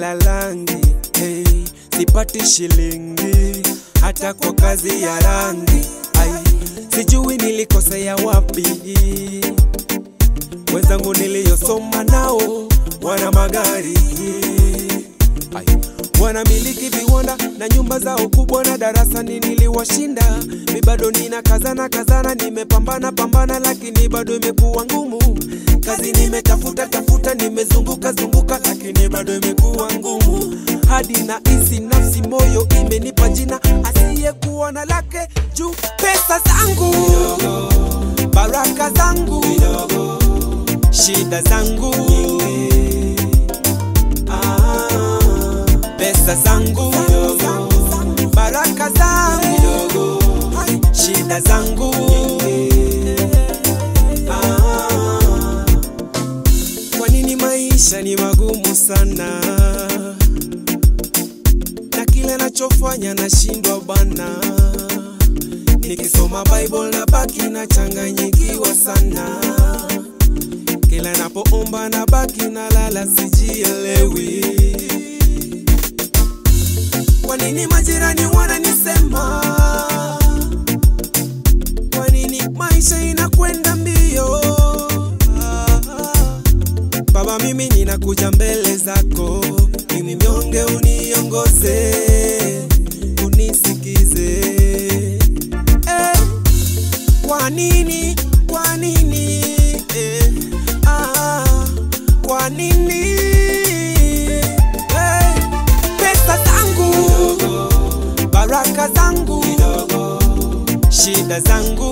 la langi, hey, sipati shilingi hata kwa kazi ya rangi. Ay, sijui nilikosea wapi. Wenzangu niliyosoma nao wana magari, ay, wana miliki viwanda na nyumba zao kubwa, na darasani niliwashinda. Mi bado nina kazana, nimepambana lakini bado imekuwa ngumu. Kazi nimetafuta, nimezunguka, lakini bado imekuwa ngumu. Hadi na isi nafsi moyo imenipa jina asiye kuona lake juu. Pesa zangu, baraka zangu, shida zangu, pesa zangu, baraka zangu, shida zangu. Kwa nini maisha ni magumu sana, na kila nachofanya nashindwa bana? Nikisoma Bible na baki na changanyikiwa sana, kila napoomba na baki na lala sijielewi. Kwa nini majirani wananisema? Kwa nini maisha inakwenda mbio? Baba, mimi ninakuja mbele zako, mimi mnyonge, uniongoze, unisikize. Kwa nini? Kwa nini? Kwa nini? Pesa zangu, baraka zangu, shida zangu,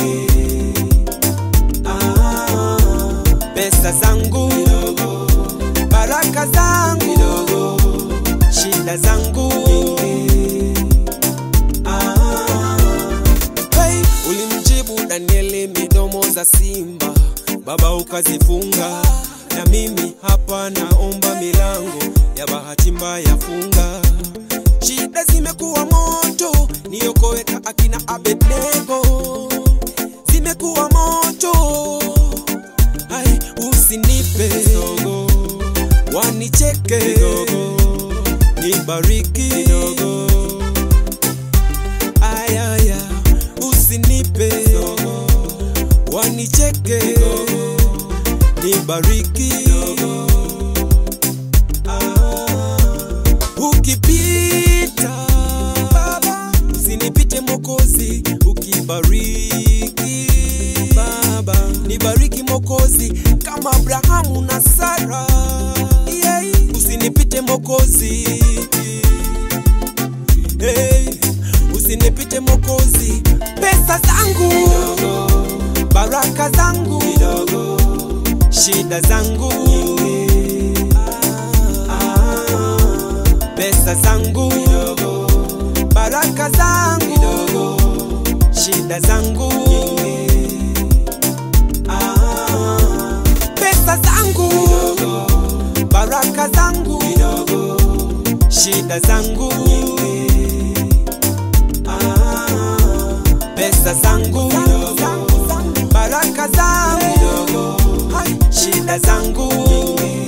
pesa zangu, baraka zangu, shida zangu. Hey, ulimjibu Danieli midomo za simba, Baba ukazifunga, na mimi hapa naomba milango ya bahati mbaya funga. Shida zimekuwa moto, niokoe ka akina Abednego. Zimekuwa moto, ai usinipe kidogo, wanicheke kidogo, nibariki kidogo. Aya, usinipe kidogo, wanicheke kidogo, nibariki kidogo. Ukipita Baba, usinipite Mwokozi, ukibariki Baba, nibariki Mwokozi kama Abrahamu na Sara. Yeah. Usinipite Mwokozi, hey, usinipite Mwokozi. Pesa zangu, baraka zangu, shida zangu, pesa zangu, baraka zangu, shida zangu. Pesa zangu, baraka zangu, shida zangu, pesa zangu, baraka zangu, shida zangu.